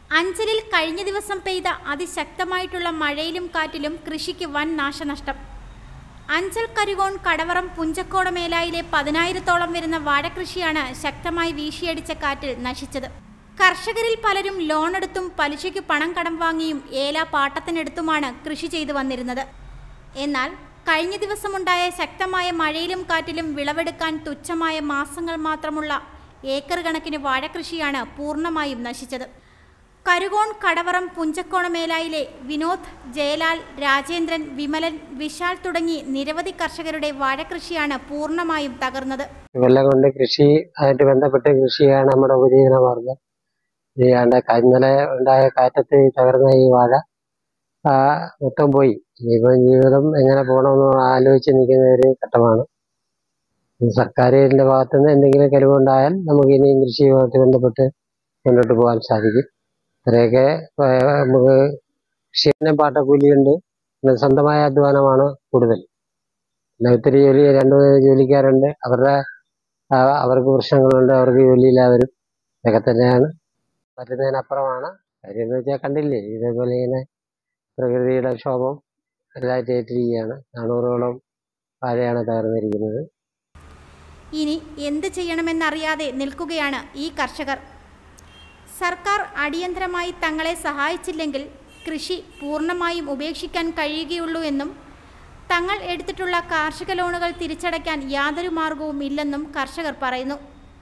അഞ്ചലിൽ കഴിഞ്ഞ ദിവസം പെയ്ത അതിശക്തമായിട്ടുള്ള മഴയിലും കാറ്റിലും കൃഷിക്ക് വൻ നാശനഷ്ടം. അഞ്ചൽ കരുകോൺ കടവറം പുഞ്ചക്കോട മേലായിലെ 10,000-ഓളം വരുന്ന വാഴകൃഷിയാണ് ശക്തമായി വീശിയടിച്ച കാറ്റിൽ നശിച്ചത്. കർഷകരിൽ പലരും ലോണെടുത്തും പലിശയ്ക്ക് പണം കടം വാങ്ങിയും ഏല പാട്ടത്തിനെടുത്തുമാണ് കൃഷി ചെയ്തു വന്നിരുന്നത്. എന്നാൽ കഴിഞ്ഞ ദിവസമുണ്ടായ ശക്തമായ മഴയിലും കാറ്റിലും വിളവെടുക്കാൻ തുച്ഛമായ മാസങ്ങൾ മാത്രമുള്ള ഏക്കർ കണക്കിന് വാഴകൃഷിയാണ് പൂർണ്ണമായും നശിച്ചത്. കരുകോൺ കടവറം പുഞ്ചക്കോണ മേലായിലെ വിനോദ്, ജയലാൽ, രാജേന്ദ്രൻ, വിമലൻ, വിശാൽ തുടങ്ങി നിരവധി കർഷകരുടെ വാഴകൃഷിയാണ് പൂർണ്ണമായും തകർന്നത്. വെള്ളം കൊണ്ട് കൃഷി ആയിട്ട് ബന്ധപ്പെട്ട കൃഷിയാണ് നമ്മുടെ ഉപജീവന മാർഗം. ഇന്നലെ ഉണ്ടായ കാറ്റത്ത് തകർന്ന ഈ വാഴ മൊത്തം പോയി. ഇനിയിപ്പം ജീവിതം എങ്ങനെ പോകണമെന്ന് ആലോചിച്ച് നിൽക്കുന്ന ഒരു ഘട്ടമാണ്. സർക്കാരിന്റെ ഭാഗത്തുനിന്ന് എന്തെങ്കിലും കഴിവുണ്ടായാൽ നമുക്ക് ഇനിയും കൃഷിയുമായിട്ട് ബന്ധപ്പെട്ട് മുന്നോട്ട് പോകാൻ സാധിക്കും. ഇത്രയൊക്കെ നമുക്ക് കൃഷിനെ പാട്ടക്കൂലിയുണ്ട്, സ്വന്തമായ അധ്വാനമാണ് കൂടുതൽ. പിന്നെ ഒത്തിരി രണ്ട് ജോലിക്കാരുണ്ട്, അവർക്ക് പ്രശ്നങ്ങളുണ്ട്, അവർക്ക് ജോലിയില്ലാവരും ഇതൊക്കെ തന്നെയാണ്. പറ്റുന്നതിനപ്പുറമാണ് കാര്യം എന്ന് വെച്ചാൽ കണ്ടില്ലേ, ഇതേപോലെ ഇങ്ങനെ പ്രകൃതിയുടെ ക്ഷോഭം എല്ലായിട്ട് ഏറ്റിരിക്കുകയാണ്. 400ഓളം വാഴയാണ് തകർന്നിരിക്കുന്നത്. ഇനി എന്ത് ചെയ്യണമെന്നറിയാതെ നിൽക്കുകയാണ് ഈ കർഷകർ. സർക്കാർ അടിയന്തരമായി തങ്ങളെ സഹായിച്ചില്ലെങ്കിൽ കൃഷി പൂർണ്ണമായും ഉപേക്ഷിക്കാൻ കഴിയുകയുള്ളൂ എന്നും തങ്ങൾ എടുത്തിട്ടുള്ള കാർഷിക ലോണുകൾ തിരിച്ചടയ്ക്കാൻ യാതൊരു മാർഗവും ഇല്ലെന്നും കർഷകർ പറയുന്നു.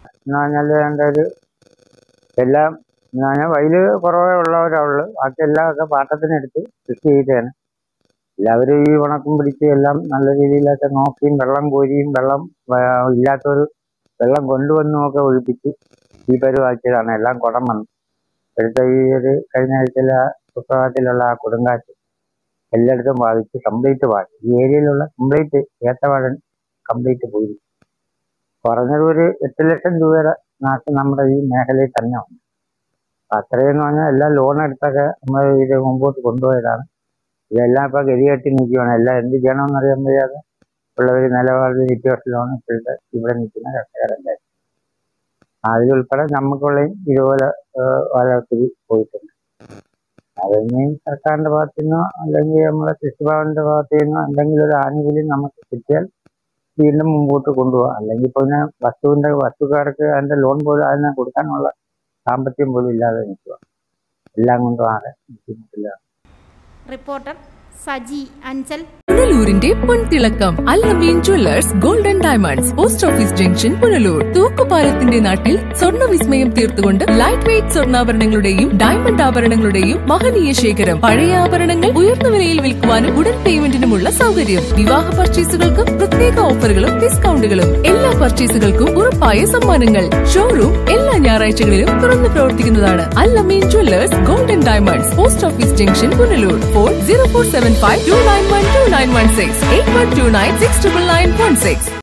എല്ലാം വയല് കുറവേ ഉള്ളവരുള്ളു, ബാക്കി എല്ലാമൊക്കെ പാട്ടത്തിനെടുത്ത് കൃഷി ചെയ്താണ്. എല്ലാവരും ഈ ഉണക്കും പിടിച്ച് എല്ലാം നല്ല രീതിയിലൊക്കെ നോക്കിയും വെള്ളം കോരിയും വെള്ളം ഇല്ലാത്തൊരു വെള്ളം കൊണ്ടുവന്നും ഒക്കെ ഒഴിപ്പിച്ച് ഈ പരിവാക്കിയതാണ്. എല്ലാം കുടം വന്നു. ഇപ്പോഴത്തെ ഈ ഒരു കഴിഞ്ഞ ആഴ്ചയിലെ സുപ്രഭാതത്തിലുള്ള ആ കൊടുങ്കാറ്റ് എല്ലായിടത്തും ബാധിച്ച് കംപ്ലീറ്റ് ബാധി. ഈ ഏരിയയിലുള്ള കംപ്ലീറ്റ് ഏത്തവാഴൻ കംപ്ലീറ്റ് പോയി. കുറഞ്ഞത് ഒരു 8 ലക്ഷം രൂപയുടെ നാശം നമ്മുടെ ഈ മേഖലയിൽ തന്നെ ഉണ്ട്. അത്രയെന്ന് പറഞ്ഞാൽ എല്ലാം ലോൺ എടുത്തൊക്കെ നമ്മൾ ഇത് മുമ്പോട്ട് കൊണ്ടുപോയതാണ്. ഇതെല്ലാം ഇപ്പൊ ഗതികെട്ടി നിൽക്കുകയാണ്. എല്ലാം എന്ത് ചെയ്യണമെന്ന് അറിയാൻ വയ്യാതെ ഉള്ളവർ നിലപാട് സിറ്റുവേഷനിലാണ് ഇപ്പോഴത്തെ ഇവിടെ നിൽക്കുന്ന കർഷകരല്ലേ. അതിലുൾപ്പെടെ നമുക്കുള്ളയും ഇതുപോലെ ഓരോരുത്തർ പോയിട്ടുണ്ട്. അതിന് സർക്കാരിന്റെ ഭാഗത്തു നിന്നോ അല്ലെങ്കിൽ നമ്മുടെ കൃഷിഭവന്റെ ഭാഗത്തു നിന്നോ എന്തെങ്കിലും ഒരു ആനുകൂല്യം നമുക്ക് കിട്ടിയാൽ വീണ്ടും മുമ്പോട്ട് കൊണ്ടുപോകാം. അല്ലെങ്കിൽ ഇപ്പൊ വസ്തുക്കാർക്ക് അതിന്റെ ലോൺ പോലും അതിനെ കൊടുക്കാനുള്ള സാമ്പത്തികം പോലും ഇല്ലാതെ നിൽക്കുക. എല്ലാം കൊണ്ടും ആകെ ബുദ്ധിമുട്ടില്ല. റിപ്പോർട്ടർ സജി, അഞ്ചൽ. പുനലൂരിന്റെ പൊൻതിളക്കം Al-Ameen jewellers golden diamonds, post office junction, Punalur. തൂക്കുപാലത്തിന്റെ നാട്ടിൽ സ്വർണ്ണ വിസ്മയം തീർത്തുകൊണ്ട് ലൈറ്റ് വെയ്റ്റ് സ്വർണ്ണാഭരണങ്ങളുടെയും ഡയമണ്ട് ആഭരണങ്ങളുടെയും മഹനീയ ശേഖരം. പഴയ ആഭരണങ്ങൾ ഉയർന്ന വിലയിൽ വിൽക്കുവാനും ഉടൻ പേയ്മെന്റിനുമുള്ള സൗകര്യം. വിവാഹ പർച്ചേസുകൾക്കും പ്രത്യേക ഓഫറുകളും ഡിസ്കൗണ്ടുകളും. എല്ലാ പർച്ചേസുകൾക്കും ഉറപ്പായ സമ്മാനങ്ങൾ. ഷോറൂം എല്ലാ ഞായറാഴ്ചകളിലും തുറന്നു പ്രവർത്തിക്കുന്നതാണ്. Al-Ameen jewellers golden diamonds, post office junction, Punalur. Phone 0475 291 2916 8129 69916.